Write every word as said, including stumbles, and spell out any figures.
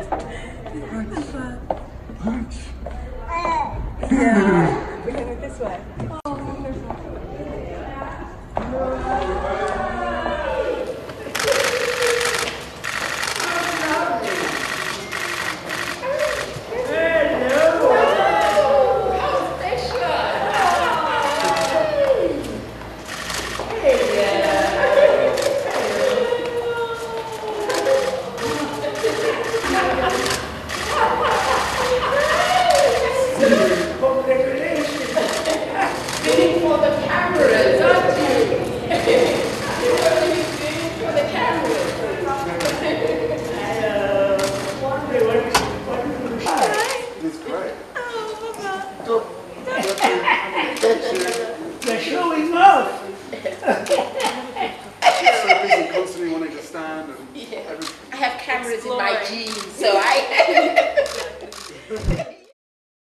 Yeah, we're going this way. Oh, wonderful. They're showing off. So busy constantly wanting to stand and yeah. I have cameras in my jeans, so I